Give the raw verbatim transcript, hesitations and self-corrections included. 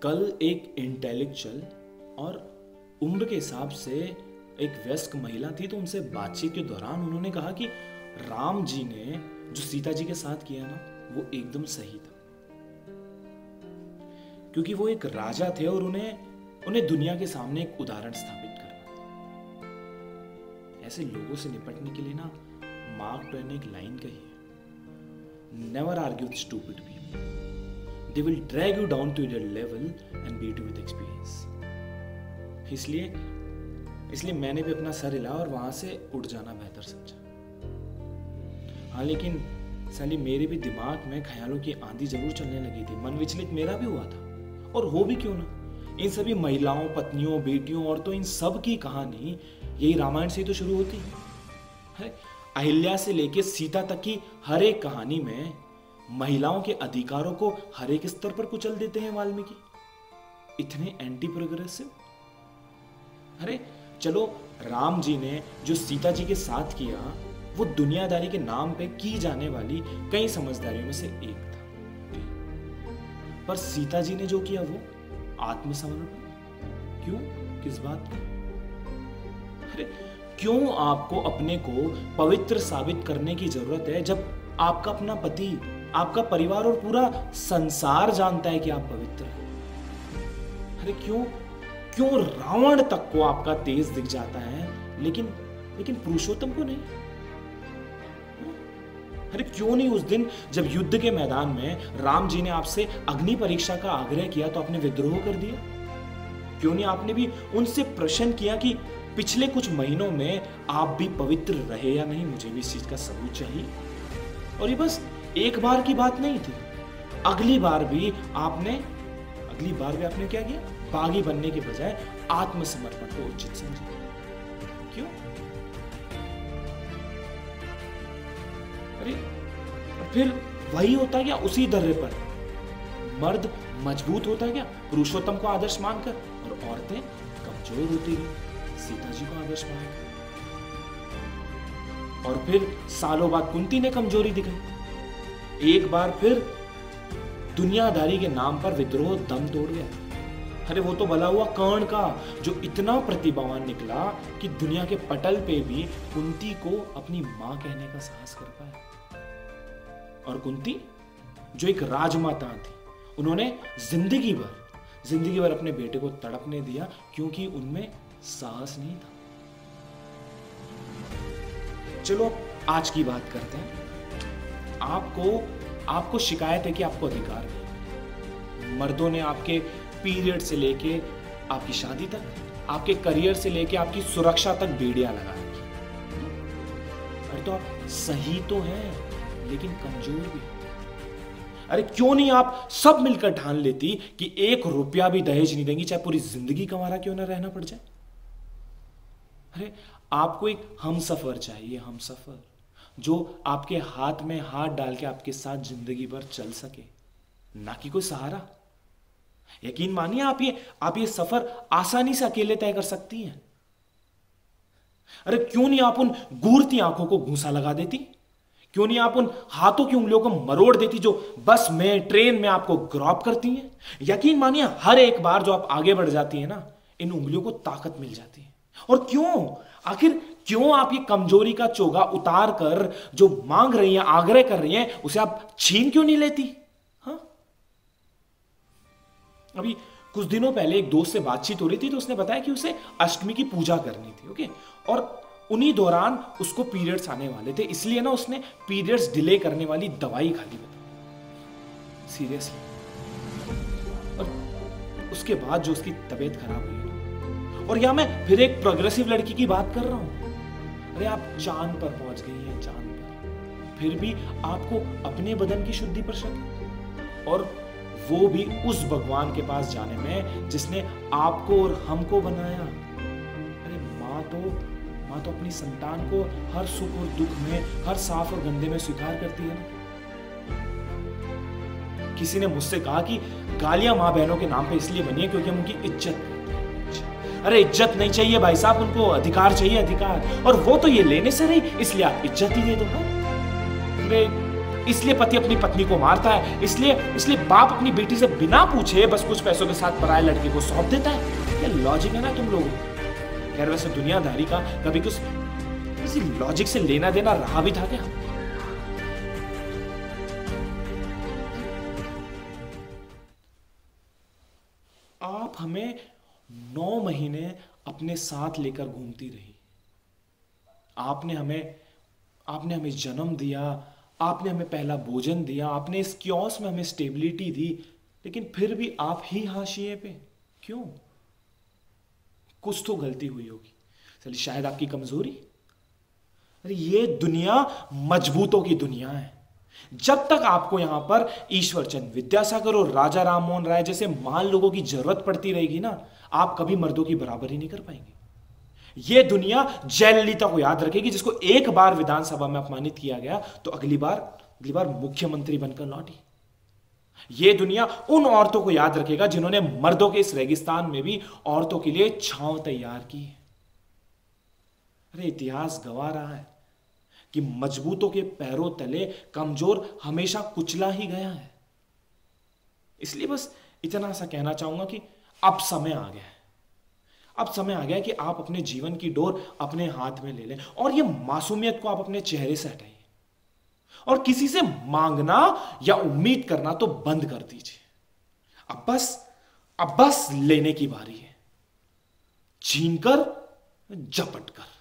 कल एक इंटेलेक्चुअल और उम्र के हिसाब से एक वयस्क महिला थी, तो उनसे बातचीत के दौरान उन्होंने कहा कि राम जी ने जो सीता जी के साथ किया ना, वो एकदम सही था, क्योंकि वो एक राजा थे और उन्हें उन्हें दुनिया के सामने एक उदाहरण स्थापित करना था। ऐसे लोगों से निपटने के लिए ना मार्क ट्वेन ने एक लाइन कही है, never argue with stupid people, they will drag you down to their level and beat you with experience. इसलिए इसलिए मैंने भी अपना सर हिलाया और वहां से उठ जाना बेहतर समझा। हाँ, लेकिन साली मेरे भी दिमाग में ख्यालों की आंधी जरूर चलने लगी थी, मन विचलित मेरा भी हुआ था। और हो भी क्यों ना, इन सभी महिलाओं, पत्नियों, बेटियों और तो इन सब की कहानी यही रामायण से ही तो शुरू होती है। अहिल्या से लेके सीता तक की हर एक कहानी में महिलाओं के अधिकारों को हर एक स्तर पर कुचल देते हैं वाल्मीकि, इतने एंटी प्रोग्रेसिव। अरे चलो, राम जी ने जो सीता जी के साथ किया वो दुनियादारी के नाम पे की जाने वाली कई समझदारियों में से एक था, पर सीता जी ने जो किया वो आत्मसमर्पण। क्यों? किस बात का? अरे क्यों आपको अपने को पवित्र साबित करने की जरूरत है जब आपका अपना पति, आपका परिवार और पूरा संसार जानता है कि आप पवित्र हैं? अरे क्यों क्यों रावण तक को आपका तेज दिख जाता है, लेकिन लेकिन पुरुषोत्तम को नहीं? अरे क्यों नहीं उस दिन जब युद्ध के मैदान में राम जी ने आपसे अग्नि परीक्षा का आग्रह किया तो आपने विद्रोह कर दिया? क्यों नहीं आपने भी उनसे प्रश्न किया कि पिछले कुछ महीनों में आप भी पवित्र रहे या नहीं? मुझे भी इस चीज का सबूत चाहिए। और ये बस एक बार की बात नहीं थी, अगली बार भी आपने अगली बार भी आपने क्या किया? बागी बनने के बजाय आत्मसमर्पण को उचित समझा। क्यों? अरे फिर वही होता क्या उसी दर्रे पर? मर्द मजबूत होता क्या पुरुषोत्तम को आदर्श मानकर, और औरतें कमजोर होती गई सीता जी को आदर्श मानकर। और फिर सालों बाद कुंती ने कमजोरी दिखाई, एक बार फिर दुनियादारी के नाम पर विद्रोह दम तोड़ गया। अरे वो तो भला हुआ कर्ण का, जो इतना प्रतिभावान निकला कि दुनिया के पटल पे भी कुंती को अपनी मां कहने का साहस कर पाया। और कुंती जो एक राजमाता थी, उन्होंने जिंदगी भर जिंदगी भर अपने बेटे को तड़पने दिया क्योंकि उनमें साहस नहीं था। चलो आज की बात करते हैं। आपको आपको शिकायत है कि आपको अधिकार नहीं। मर्दों ने आपके पीरियड से लेके आपकी शादी तक, आपके करियर से लेके आपकी सुरक्षा तक बेड़ियां लगा रखी। अरे तो आप सही तो हैं लेकिन कमजोर भी। अरे क्यों नहीं आप सब मिलकर ठान लेती कि एक रुपया भी दहेज नहीं देंगी, चाहे पूरी जिंदगी कमारा क्यों ना रहना पड़ जाए। अरे आपको एक हमसफर चाहिए, हमसफर जो आपके हाथ में हाथ डाल के आपके साथ जिंदगी भर चल सके, ना कि कोई सहारा। यकीन मानिए आप ये आप ये सफर आसानी से अकेले तय कर सकती हैं। अरे क्यों नहीं आप उन घूरती आंखों को घूंसा लगा देती? क्यों नहीं आप उन हाथों की उंगलियों को मरोड़ देती जो बस में, ट्रेन में आपको ग्रॉप करती हैं? यकीन मानिए हर एक बार जो आप आगे बढ़ जाती है ना, इन उंगलियों को ताकत मिल जाती है। और क्यों, आखिर क्यों आप ये कमजोरी का चोगा उतार कर जो मांग रही हैं, आग्रह कर रही हैं, उसे आप छीन क्यों नहीं लेती? हाँ, अभी कुछ दिनों पहले एक दोस्त से बातचीत हो रही थी तो उसने बताया कि उसे अष्टमी की पूजा करनी थी। ओके, और उन्हीं दौरान उसको पीरियड्स आने वाले थे, इसलिए ना उसने पीरियड्स डिले करने वाली दवाई खा ली। बताओ, सीरियसली। और उसके बाद जो उसकी तबीयत खराब हुई। और यहां मैं फिर एक प्रोग्रेसिव लड़की की बात कर रहा हूं। अरे आप चांद पर पहुंच गई हैं, चांद पर, फिर भी आपको अपने बदन की शुद्धि पर शक है, और वो भी उस भगवान के पास जाने में जिसने आपको और हमको बनाया। अरे माँ तो माँ तो अपनी संतान को हर सुख और दुख में, हर साफ और गंदे में स्वीकार करती है ना। किसी ने मुझसे कहा कि गालियां माँ बहनों के नाम पे इसलिए बनी है क्योंकि हम उनकी इज्जत करते हैं। अरे इज्जत नहीं चाहिए भाई साहब, उनको अधिकार चाहिए, अधिकार। और वो तो ये लेने से नहीं, इसलिए आप इज्जत ही दे दो ना। अरे इसलिए पति अपनी पत्नी को मारता है, इसलिए इसलिए बाप अपनी बेटी से बिना पूछे बस कुछ पैसों के साथ पराये लड़के को सौंप देता है। क्या लॉजिक है ना तुम लोगों को? खैर वैसे दुनियादारी का कभी कुछ किसी लॉजिक से लेना देना रहा भी था क्या? आप हमें नौ महीने अपने साथ लेकर घूमती रही। आपने हमें आपने हमें जन्म दिया, आपने हमें पहला भोजन दिया, आपने इस क्योस में हमें स्टेबिलिटी दी, लेकिन फिर भी आप ही हाशिए पे क्यों? कुछ तो गलती हुई होगी। चलिए शायद आपकी कमजोरी। अरे ये दुनिया मजबूतों की दुनिया है। जब तक आपको यहां पर ईश्वर चंद विद्यासागर और राजा राम मोहन राय जैसे महान लोगों की जरूरत पड़ती रहेगी ना, आप कभी मर्दों की बराबरी नहीं कर पाएंगे। यह दुनिया जयललिता को याद रखेगी, जिसको एक बार विधानसभा में अपमानित किया गया तो अगली बार अगली बार मुख्यमंत्री बनकर लौटी। यह दुनिया उन औरतों को याद रखेगा जिन्होंने मर्दों के इस रेगिस्तान में भी औरतों के लिए छांव तैयार की। अरे इतिहास गवाह रहा है कि मजबूतों के पैरों तले कमजोर हमेशा कुचला ही गया है। इसलिए बस इतना सा कहना चाहूंगा कि अब समय आ गया है। अब समय आ गया है कि आप अपने जीवन की डोर अपने हाथ में ले लें और ये मासूमियत को आप अपने चेहरे से हटाइए और किसी से मांगना या उम्मीद करना तो बंद कर दीजिए। अब बस अब बस लेने की बारी है, छीन कर झपट कर।